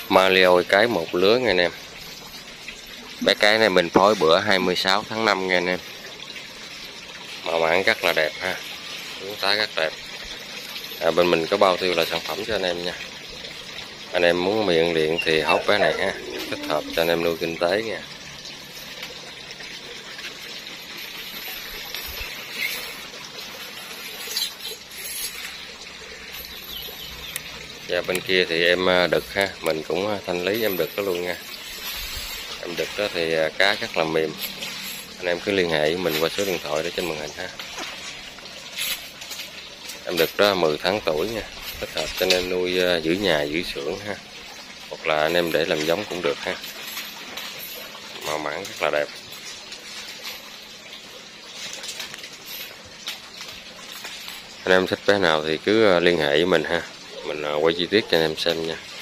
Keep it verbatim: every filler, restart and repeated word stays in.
Maleo cái một lứa nha anh em. Bé cái này mình phối bữa hai mươi sáu tháng năm nha anh em. Màu mảng rất là đẹp ha, cuốn tái rất đẹp. À, bên mình có bao tiêu là sản phẩm cho anh em nha. Anh em muốn miệng điện thì hốt bé này ha, thích hợp cho anh em nuôi kinh tế nha. Và bên kia thì em đực ha, mình cũng thanh lý em đực đó luôn nha. Em đực đó thì cá rất là mềm. Anh em cứ liên hệ với mình qua số điện thoại để trên màn hình ha. Em đực đó mười tháng tuổi nha, thích hợp cho anh em nuôi giữ nhà giữ xưởng ha, hoặc là anh em để làm giống cũng được ha. Màu mảng rất là đẹp. Anh em thích bé nào thì cứ liên hệ với mình ha, mình quay chi tiết cho anh em xem nha.